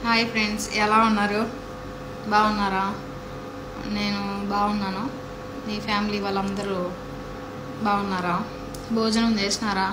Hi friends, ఎలా ఉన్నారు? బాగున్నారా? నేను బాగున్నాను. మీ ఫ్యామిలీ వాళ్ళందరూ బాగున్నారా? భోజనం చేసినారా?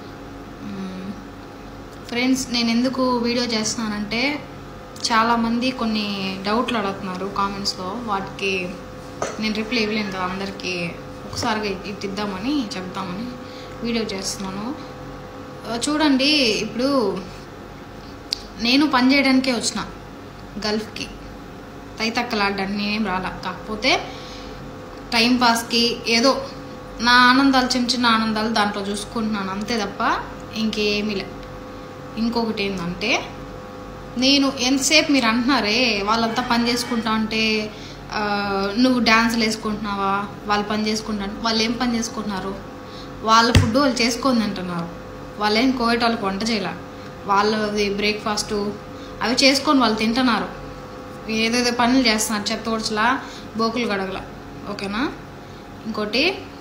ఫ్రెండ్స్, నేను ఎందుకు వీడియో చేస్తున్నానంటే చాలామంది కొన్ని డౌట్లు అడుగుతున్నారు కామెంట్స్లో. వాటికి నేను రిప్లై ఇవ్వలేను కదా అందరికీ. ఒకసారిగా ఇద్దామని చెప్దామని వీడియో చేస్తున్నాను. చూడండి, ఇప్పుడు నేను పని చేయడానికే వచ్చిన గల్ఫ్కి, తైతక్కలాడడానికి నేనేం రాలా. కాకపోతే టైంపాస్కి ఏదో నా ఆనందాలు, చిన్న చిన్న ఆనందాలు దాంట్లో చూసుకుంటున్నాను అంతే తప్ప ఇంకేమీ లే. ఇంకొకటి ఏంటంటే, నేను ఎంతసేపు మీరు అంటున్నారే వాళ్ళంతా పని చేసుకుంటా అంటే నువ్వు డ్యాన్సులు వేసుకుంటున్నావా, వాళ్ళు పని చేసుకుంటా. వాళ్ళు ఏం పని చేసుకుంటున్నారు? వాళ్ళ ఫుడ్ వాళ్ళు చేసుకొని తింటున్నారు. వాళ్ళేం కోవిడ్ వాళ్ళకి వంట చేయాల. వాళ్ళది బ్రేక్ఫాస్టు అవి చేసుకొని వాళ్ళు తింటున్నారు. ఏదేదో పనులు చేస్తున్నారు, చెత్త ఊడ్చలా, బోకులు గడగల. ఓకేనా? ఇంకోటి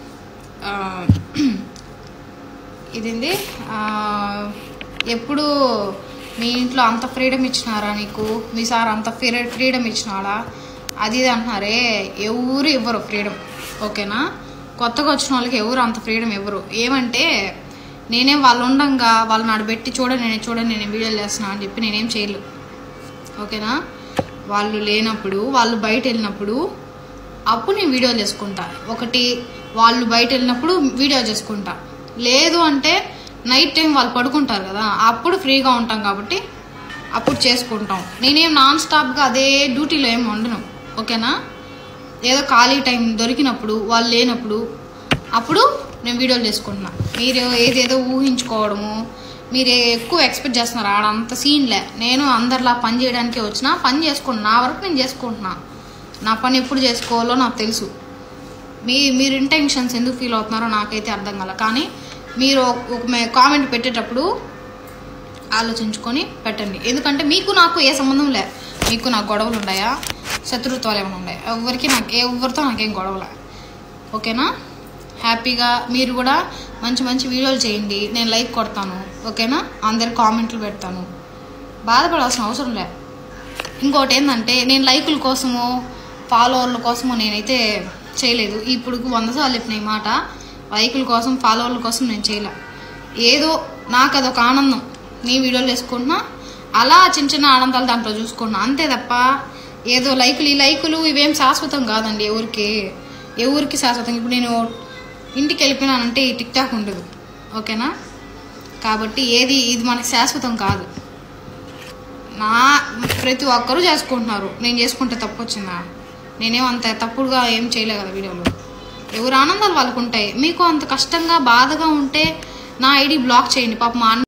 ఇదింది, ఎప్పుడు మీ ఇంట్లో అంత ఫ్రీడమ్ ఇచ్చినారా నీకు? మీ సార్ అంత ఫ్రీడమ్ ఇచ్చినాడా? అది ఇది అంటున్నారే, ఎవరు ఇవ్వరు ఫ్రీడమ్. ఓకేనా? కొత్తగా వచ్చిన వాళ్ళకి ఎవరు అంత ఫ్రీడమ్ ఇవ్వరు. ఏమంటే నేనేం వాళ్ళు ఉండంగా వాళ్ళని ఆడబెట్టి చూడండి నేను వీడియోలు చేస్తున్నా అని చెప్పి నేనేం చేయలేదు. ఓకేనా? వాళ్ళు లేనప్పుడు, వాళ్ళు బయట వెళ్ళినప్పుడు అప్పుడు నేను వీడియోలు చేసుకుంటా. ఒకటి, వాళ్ళు బయట వెళ్ళినప్పుడు వీడియో చేసుకుంటా. లేదు అంటే నైట్ టైం వాళ్ళు పడుకుంటారు కదా, అప్పుడు ఫ్రీగా ఉంటాం కాబట్టి అప్పుడు చేసుకుంటాం. నేనేం నాన్ స్టాప్గా అదే డ్యూటీలో ఏమి ఉండను. ఓకేనా? ఏదో ఖాళీ టైం దొరికినప్పుడు, వాళ్ళు లేనప్పుడు అప్పుడు నేను వీడియోలు చేసుకుంటున్నా. మీరు ఏదేదో ఊహించుకోవడము, మీరు ఎక్కువ ఎక్స్పెక్ట్ చేస్తున్నారు. ఆడంత సీన్లే. నేను అందరిలా పని చేయడానికే వచ్చిన, పని చేసుకుంటున్నా. నా వరకు నేను చేసుకుంటున్నా. నా పని ఎప్పుడు చేసుకోవాలో నాకు తెలుసు. మీరు ఇంటెన్షన్స్ ఎందుకు ఫీల్ అవుతున్నారో నాకైతే అర్థం కాల. కానీ మీరు ఒక కామెంట్ పెట్టేటప్పుడు ఆలోచించుకొని పెట్టండి. ఎందుకంటే మీకు నాకు ఏ సంబంధం లే. మీకు నాకు గొడవలు ఉన్నాయా, శత్రుత్వాలు ఏమైనా ఉన్నాయా? ఎవరితో నాకేం గొడవలే. ఓకేనా? హ్యాపీగా మీరు కూడా మంచి వీడియోలు చేయండి. నేను లైక్ కొడతాను. ఓకేనా? అందరు కామెంట్లు పెడతాను. బాధపడాల్సిన అవసరం లే. ఇంకోటి ఏంటంటే, నేను లైకుల కోసమో ఫాలోవర్ల కోసమో నేనైతే చేయలేదు. ఇప్పుడు 100 సార్లు చెప్పిన ఈ మాట. లైకుల కోసం, ఫాలోవర్ల కోసం నేను చేయలే. ఏదో నాకు అదొక ఆనందం. నీ వీడియోలు వేసుకుంటున్నా, అలా చిన్న చిన్న ఆనందాలు దాంట్లో చూసుకుంటున్నా అంతే తప్ప ఏదో ఈ లైకులు ఇవేం శాశ్వతం కాదండి. ఎవరికి శాశ్వతం. ఇప్పుడు నేను ఇంటికి వెళ్ళిపోయినానంటే ఈ టిక్ టాక్ ఉండదు. ఓకేనా? కాబట్టి ఇది మనకు శాశ్వతం కాదు. ప్రతి ఒక్కరూ చేసుకుంటున్నారు. నేను చేసుకుంటే తప్పు వచ్చిందా? నేనేమంత తప్పుడుగా ఏం చేయలే కదా వీడియోలో. ఎవరు ఆనందాలు వాళ్ళకు ఉంటాయి. మీకు అంత కష్టంగా బాధగా ఉంటే నా ఐడి బ్లాక్ చేయండి. పాపం మా